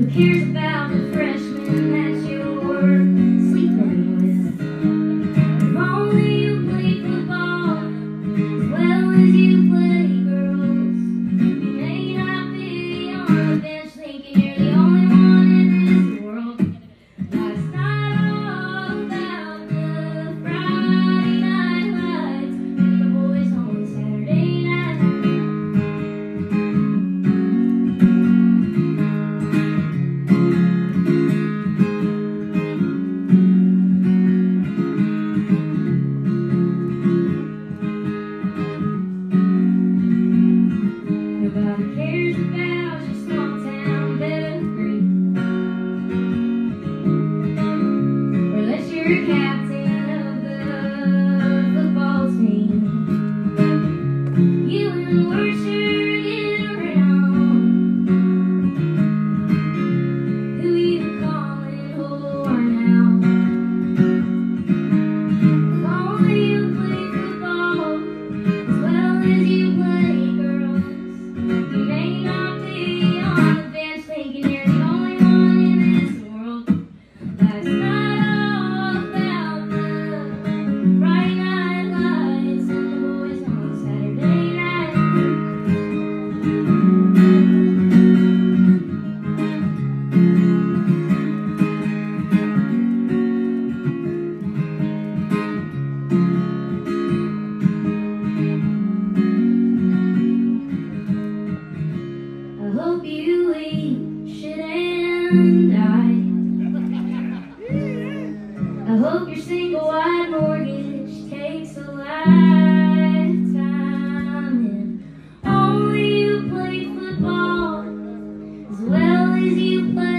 Who cares about the freshman that you're sleeping with? If only you play football as well as you play girls, you may not be on the bench thinking you're the only one in this world. Life's not all about the Friday night lights and the boys on Saturday night. Nobody cares about your small town pedigree, or unless you're captain of the football team. You and the worst shirt in around. Who you calling whore now? If only you play football as well as you play girls, you may not be on the bench thinking you're the only one in this world. Life's not all about the Friday night lights and the boys on Saturday night. I hope you eat shit and die. I hope your single wide mortgage takes a lifetime, and only you play football as well as you play